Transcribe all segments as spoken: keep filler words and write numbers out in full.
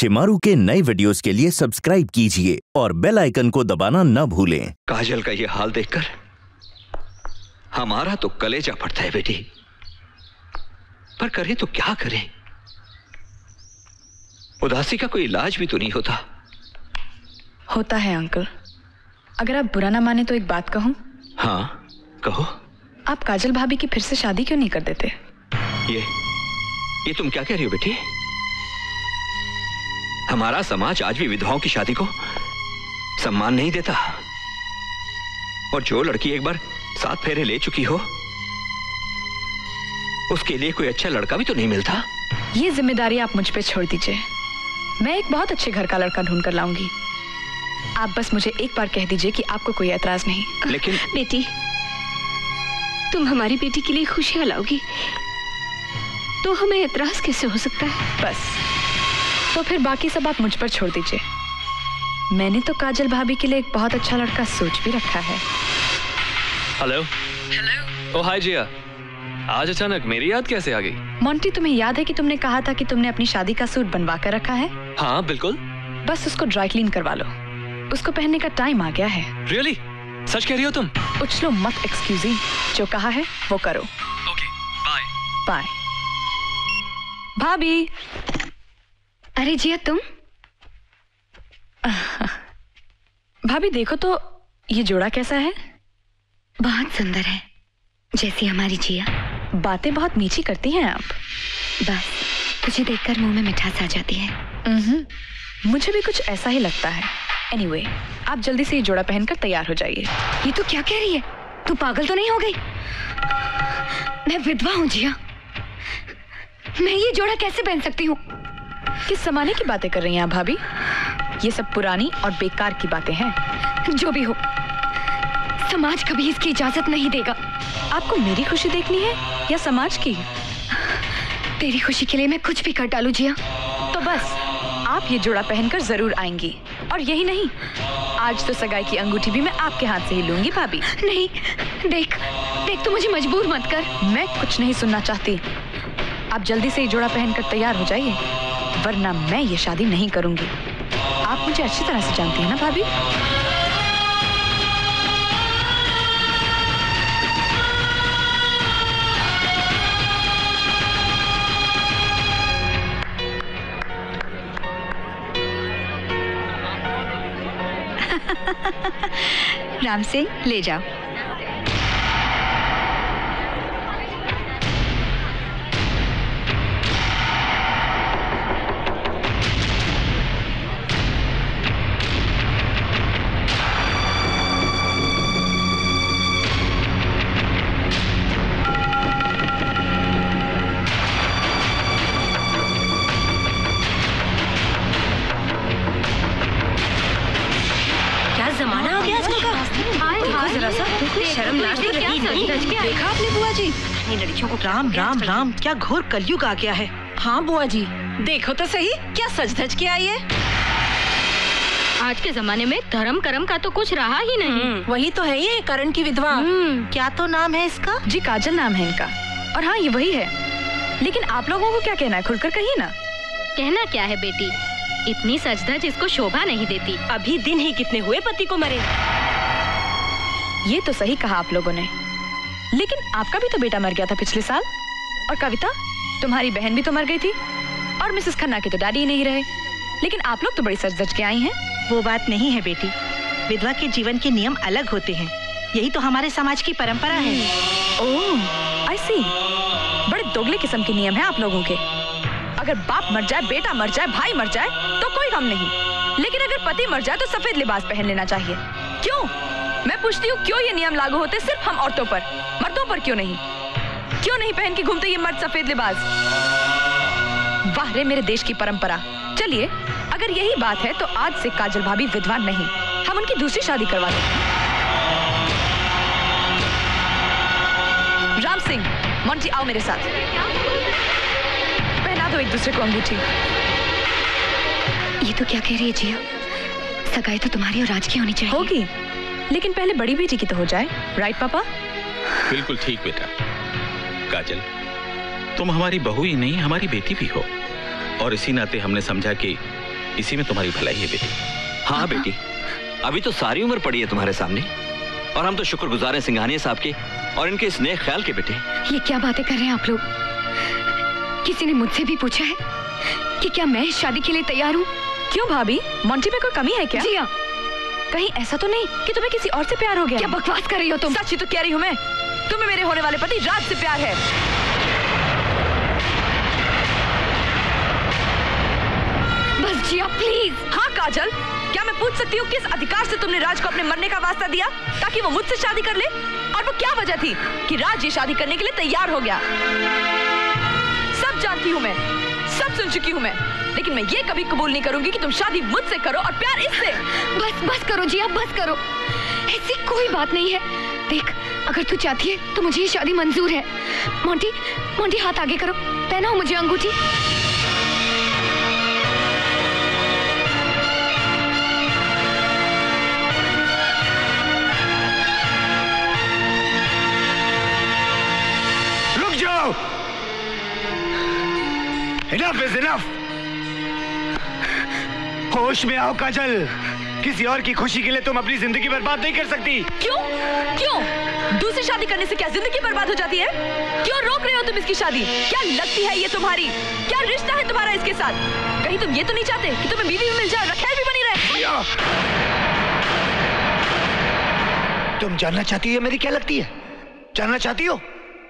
शिमारू के नए वीडियोस के लिए सब्सक्राइब कीजिए और बेल आइकन को दबाना न भूलें। काजल का ये हाल देखकर हमारा तो कलेजा फटता है बेटी, पर करें तो क्या करें? उदासी का कोई इलाज भी तो नहीं होता। होता है अंकल, अगर आप बुरा ना माने तो एक बात कहूं? हाँ कहो। आप काजल भाभी की फिर से शादी क्यों नहीं कर देते? ये ये तुम क्या कह रही हो बेटी? हमारा समाज आज भी विधवाओं की शादी को सम्मान नहीं देता, और जो लड़की एक बार सात फेरे ले चुकी हो उसके लिए कोई अच्छा लड़का भी तो नहीं मिलता। ये जिम्मेदारी आप मुझ पे छोड़ दीजिए, मैं एक बहुत अच्छे घर का लड़का ढूंढ कर लाऊंगी। आप बस मुझे एक बार कह दीजिए कि आपको कोई एतराज नहीं। लेकिन बेटी, तुम हमारी बेटी के लिए खुशियां लाओगी तो हमें एतराज कैसे हो सकता है? बस तो फिर बाकी सब आप मुझ पर छोड़ दीजिए। मैंने तो काजल भाभी के लिए एक बहुत अच्छा लड़का सोच भी रखा है। Hello hello. ओ हाय जिया, आज अचानक मेरी याद कैसे आ गई? मोंटी, तुम्हें याद है कि तुमने कहा था कि तुमने अपनी शादी का सूट बनवा कर रखा है? हाँ बिल्कुल। बस उसको ड्राई क्लीन करवा लो, उसको पहनने का टाइम आ गया है। रियली? सच कह रही हो तुम? उछलो मत एक्सक्यूजी, जो कहा है वो करो। Okay bye. बाय। भाभी। अरे जिया तुम? भाभी देखो तो ये जोड़ा कैसा है? बहुत सुंदर है, जैसी हमारी जिया। बातें बहुत मीठी करती हैं आप। बस तुझे देखकर मुंह में मिठास आ जाती है। मुझे भी कुछ ऐसा ही लगता है। एनीवे, आप जल्दी से ये जोड़ा पहनकर तैयार हो जाइए। ये तो क्या कह रही है? तू पागल तो नहीं हो गई? मैं विधवा हूँ जिया, मैं ये जोड़ा कैसे पहन सकती हूँ? किस जमाने की बातें कर रही हैं आप भाभी? ये सब पुरानी और बेकार की बातें हैं। जो भी हो, समाज कभी इसकी इजाजत नहीं देगा। आपको मेरी खुशी देखनी है या समाज की? तेरी खुशी के लिए मैं कुछ भी कर डालूं जिया। तो बस आप ये जोड़ा पहनकर जरूर आएंगी, और यही नहीं, आज तो सगाई की अंगूठी भी मैं आपके हाथ से ही लूंगी भाभी। नहीं, देख देख, तू मुझे मजबूर मत कर। मैं कुछ नहीं सुनना चाहती। आप जल्दी से ये जोड़ा पहनकर तैयार हो जाइए, वरना मैं ये शादी नहीं करूंगी। आप मुझे अच्छी तरह से जानती हैं ना भाभी? राम सिंह, ले जाओ। जमाना आ गया आजकल का। देखो जरा सा, शर्म लाज तो रही नहीं। देखा आपने बुआ जी? लड़कियों को राम राम राम, क्या घोर कलयुग आ गया है। हाँ बुआ जी, देखो तो सही, क्या सज धज के आई है। आज के जमाने में धर्म कर्म का तो कुछ रहा ही नहीं। वही तो है ये करण की विधवा। क्या तो नाम है इसका? जी काजल नाम है इनका। और हाँ, ये वही है। लेकिन आप लोगों को क्या कहना है, खुलकर कहिए ना। कहना क्या है बेटी, इतनी सजधज इसको शोभा नहीं देती। अभी दिन ही कितने हुए पति को मरे। ये तो सही कहा आप लोगों ने, लेकिन आपका भी तो बेटा मर गया था पिछले साल। और कविता, तुम्हारी बहन भी तो मर गई थी। और मिसेस खन्ना के तो डैडी ही नहीं रहे। लेकिन आप लोग तो बड़ी सज-धज के आई हैं। वो बात नहीं है बेटी, विधवा के जीवन के नियम अलग होते हैं। यही तो हमारे समाज की परंपरा है। ओह, आई सी। बड़े दोगले किस्म के नियम हैं आप लोगों के। अगर बाप मर जाए, बेटा मर जाए, भाई मर जाए तो कोई गम नहीं, लेकिन अगर पति मर जाए तो सफेद लिबास पहन लेना चाहिए। क्यों? मैं पूछती हूँ, क्यों ये नियम लागू होते सिर्फ हम औरतों पर, मर्दों पर क्यों नहीं? क्यों नहीं पहन के घूमते ये मर्द सफेद लिबास? वाह रे मेरे देश की परंपरा। चलिए, अगर यही बात है तो आज से काजल भाभी विधवा नहीं, हम उनकी दूसरी शादी करवा देंगे। राम सिंह, मोंटी, आओ मेरे साथ। पहना दो एक दूसरे को अंगूठी। ये तो क्या कह रही है जिया? सगाई तो तुम्हारी और राज की होनी चाहिए। होगी, लेकिन पहले बड़ी बेटी की तो हो जाए। राइट पापा? बिल्कुल ठीक बेटा। काजल, तुम हमारी बहू ही नहीं, हमारी बेटी भी हो, और इसी नाते हमने समझा कि इसी में तुम्हारी भलाई है बेटी। हाँ बेटी, अभी तो सारी उम्र पड़ी है तुम्हारे सामने, और हम तो शुक्रगुजार हैं सिंघानिया साहब के और इनके इस नेक ख्याल के बेटे। ये क्या बातें कर रहे हैं आप लोग? किसी ने मुझसे भी पूछा है कि क्या मैं इस शादी के लिए तैयार हूँ? क्यों भाभी, मोंटी में कोई कमी है क्या? जी हाँ। कहीं ऐसा तो नहीं कि तुम्हें किसी और से प्यार हो गया? क्या बकवास कर रही हो तुम? सच ही तो कह रही हूँ मैं, तुम्हें मेरे होने वाले पति राज से प्यार है। बस जिया प्लीज। हाँ काजल, क्या मैं पूछ सकती हूँ किस अधिकार से तुमने राज को अपने मरने का वास्ता दिया ताकि वो मुझसे शादी कर ले? और वो क्या वजह थी कि राज ये शादी करने के लिए तैयार हो गया? सब जानती हूँ मैं, सब सुन चुकी हूँ मैं, लेकिन मैं ये कभी कबूल नहीं करूंगी कि तुम शादी मुझसे करो और प्यार इससे। बस बस करो जिया, बस करो। ऐसी कोई बात नहीं है। देख, अगर तू चाहती है तो मुझे ये शादी मंजूर है। मोंटी, मोंटी हाथ आगे करो, पहनाओ मुझे अंगूठी। रुक जाओ, इनफ इज इनफ। होश में आओ काजल, किसी और की खुशी के लिए तुम अपनी जिंदगी बर्बाद नहीं कर सकती। क्यों? क्यों? दूसरी शादी करने से क्या जिंदगी बर्बाद हो जाती है? क्यों रोक रहे हो तुम इसकी शादी? क्या लगती है ये तुम्हारी? क्या रिश्ता है तुम्हारा इसके साथ? कहीं तुम ये तो नहीं चाहते कि तुम्हें बीवी भी मिल जाए, रखैल भी बनी रहे? तुम जानना चाहती हो मेरी क्या लगती है? जानना चाहती हो?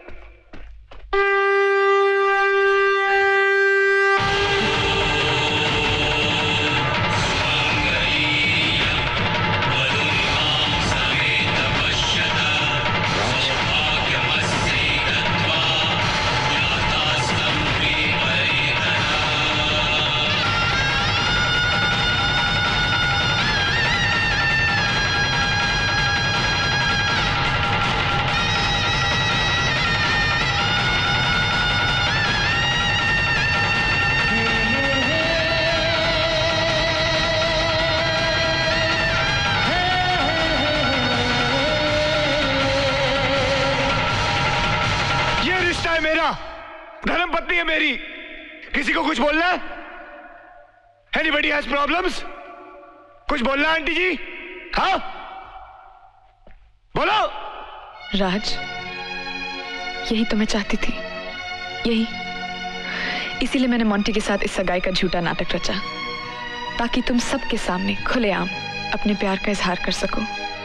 धर्म पत्नी है मेरी, किसी को कुछ बोलना है? Anybody has problems? कुछ बोलना है आंटी जी? हाँ, बोलो। राज, यही तो मैं चाहती थी, यही। इसीलिए मैंने मोंटी के साथ इस सगाई का झूठा नाटक रचा, ताकि तुम सबके सामने खुलेआम अपने प्यार का इजहार कर सको।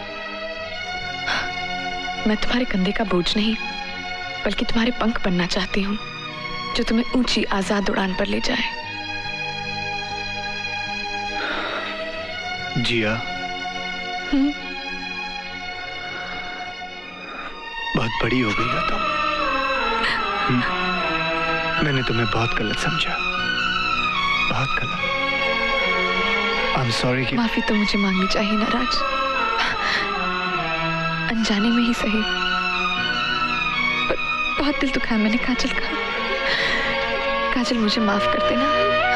मैं तुम्हारे कंधे का बोझ नहीं, बल्कि तुम्हारे पंख बनना चाहती हूँ, जो तुम्हें ऊंची आजाद उड़ान पर ले जाए। जिया, हम्म? बहुत बड़ी हो गई हो तुम। हम्म? मैंने तुम्हें बहुत गलत समझा, बहुत गलत। आई एम सॉरी कि माफी तो मुझे मांगनी चाहिए ना राज, अनजाने में ही सही, पर बहुत दिल दुखाया मैंने काजल का। काजल, मुझे माफ कर देना।